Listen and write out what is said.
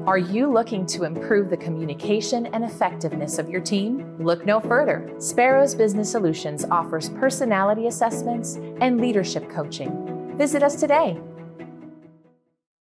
Are you looking to improve the communication and effectiveness of your team? Look no further. Sparrows Business Solutions offers personality assessments and leadership coaching. Visit us today